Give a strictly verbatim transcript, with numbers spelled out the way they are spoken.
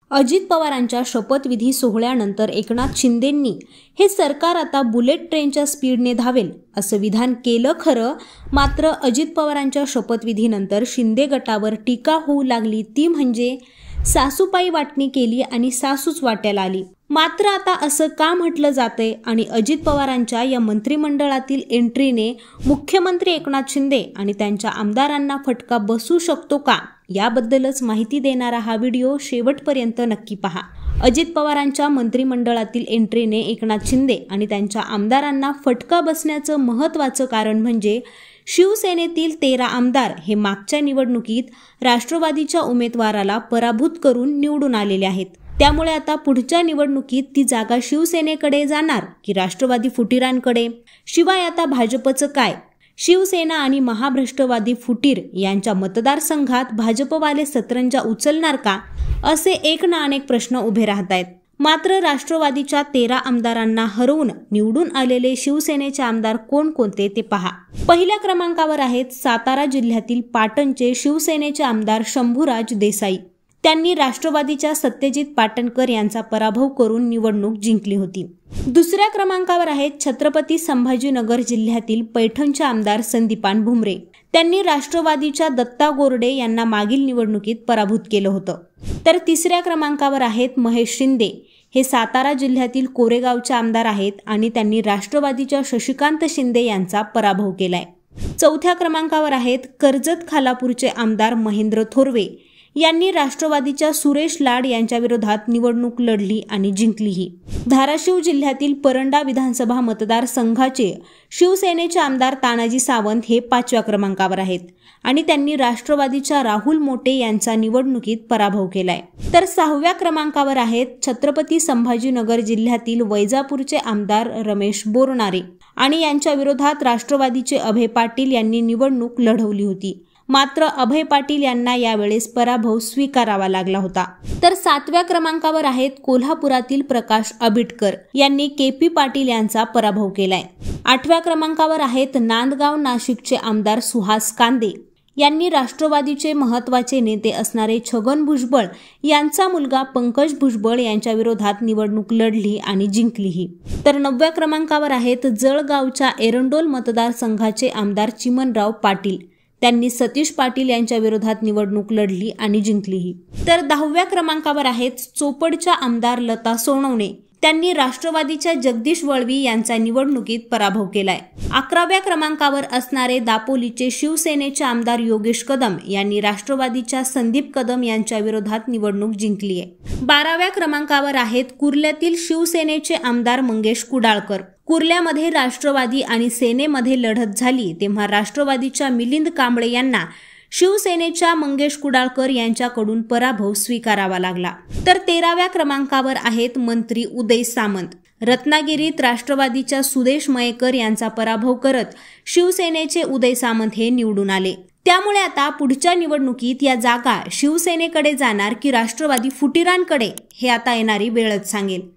अजित पवारांच्या शपथविधी सोहळ्यानंतर एकनाथ शिंदेंनी हे सरकार आता बुलेट ट्रेनच्या स्पीडने धावेल असं विधान केलं खरं, मात्र अजित पवारांच्या शपथविधीनंतर शिंदे गटावर टीका होऊ लागली ती म्हणजे सासूपाई वाटणी केली आणि सासूच वाट्याला आली। मात्र आता असं का म्हटलं जातंय आणि अजित पवारांच्या या मंत्रिमंडळातील एंट्रीने मुख्यमंत्री एकनाथ शिंदे आणि त्यांच्या आमदारांना फटका बसू शकतो का, याबद्दलच माहिती देणारा हा व्हिडिओ शेवटपर्यंत नक्की पहा। अजित पवारांच्या मंत्रिमंडळातील एंट्रीने एकनाथ शिंदे आणि त्यांच्या आमदारांना फटका बसण्याचं महत्त्वाचं कारण म्हणजे शिवसेनेतील तेरा आमदार हे मागच्या निवडणुकीत राष्ट्रवादीच्या उमेदवाराला पराभूत करून निवडून आलेले आहेत। त्यामुळे आता पुढच्या निवडणुकीत ती जागा शिवसेनेकडे जाणार की राष्ट्रवादी फुटीरांकडे? शिवाय आता भाजपचं काय? शिवसेना आणि महाभ्रष्टवादी फुटीर यांच्या मतदारसंघात भाजपवाले सतरंजा उचलणार का, असे एक ना अनेक प्रश्न उभे राहत आहेत। मात्र राष्ट्रवादीच्या तेरा आमदारांना हरवून निवडून आलेले शिवसेनेचे आमदार कोणकोणते ते पहा। पहिल्या क्रमांकावर आहेत सातारा जिल्ह्यातील पाटणचे शिवसेनेचे आमदार शंभूराज देसाई। त्यांनी राष्ट्रवादीच्या सत्यजित पाटणकर यांचा पराभव करून निवडणूक जिंकली होती। दुसऱ्या क्रमांकावर आहेत छत्रपती संभाजीनगर जिल्ह्यातील पैठणचे आमदार संदीपान भुमरे। त्यांनी राष्ट्रवादीच्या दत्ता गोरडे यांना मागील निवडणुकीत पराभूत केलं होतं। तर तिसऱ्या क्रमांकावर आहेत महेश शिंदे। हे सातारा जिल्ह्यातील कोरेगावचे आमदार आहेत आणि त्यांनी राष्ट्रवादीच्या शशिकांत शिंदे यांचा पराभव केलाय। चौथ्या क्रमांकावर आहेत कर्जत खालापूरचे आमदार महेंद्र थोरवे। यांनी राष्ट्रवादीच्या सुरेश लाड यांच्या विरोधात निवडणूक लढली आणि जिंकलीही। धाराशिव जिल्ह्यातील परंडा विधानसभा मतदारसंघाचे शिवसेनेचे आमदार तानाजी सावंत हे पाचव्या क्रमांकावर आहेत आणि त्यांनी राष्ट्रवादीच्या राहुल मोटे यांचा निवडणुकीत पराभव केलाय। तर सहाव्या क्रमांकावर आहेत छत्रपती संभाजीनगर जिल्ह्यातील वैजापूरचे आमदार रमेश बोरनारे आणि यांच्या विरोधात राष्ट्रवादीचे अभय पाटील यांनी निवडणूक लढवली होती। मात्र अभय पाटील यांना यावेळेस पराभव स्वीकारावा लागला होता। तर सातव्या क्रमांकावर आहेत कोल्हापुरातील प्रकाश आबिटकर यांनी के पी पाटील यांचा पराभव केलाय। आठव्या क्रमांकावर आहेत नांदगाव नाशिकचे आमदार सुहास कांदे। यांनी राष्ट्रवादीचे महत्त्वाचे नेते असणारे छगन भुजबळ यांचा मुलगा पंकज भुजबळ यांच्या विरोधात निवडणूक लढली आणि जिंकलीही। तर नवव्या क्रमांकावर आहेत जळगावच्या एरंडोल मतदारसंघाचे आमदार चिमनराव पाटील। त्यांनी सतीश पाटील यांच्या विरोधात निवडणूक लढली आणि जिंकलीही। तर दहाव्या क्रमांकावर आहेत चोपडच्या आमदार लता सोनवणे। त्यांनी राष्ट्रवादीच्या जगदीश वळवी यांचा निवडणुकीत पराभव केलाय। अकराव्या क्रमांकावर असणारे दापोलीचे शिवसेनेचे आमदार योगेश कदम यांनी राष्ट्रवादीच्या संदीप कदम यांच्या विरोधात निवडणूक जिंकली आहे। बाराव्या क्रमांकावर आहेत कुर्ल्यातील शिवसेनेचे आमदार मंगेश कुडाळकर। कुर्ल्यामध्ये राष्ट्रवादी आणि सेनेमध्ये लढत झाली तेव्हा राष्ट्रवादीच्या मिलिंद कांबळे यांना शिवसेनेच्या मंगेश कुडाळकर यांच्याकडून पराभव स्वीकारावा लागला। तर तेराव्या क्रमांकावर आहेत मंत्री उदय सामंत। रत्नागिरीत राष्ट्रवादीच्या सुदेश मयेकर यांचा पराभव करत शिवसेनेचे उदय सामंत हे निवडून आले। त्यामुळे आता पुढच्या निवडणुकीत या जागा शिवसेनेकडे जाणार की राष्ट्रवादी फुटीरांकडे, हे आता येणारी वेळच सांगेल।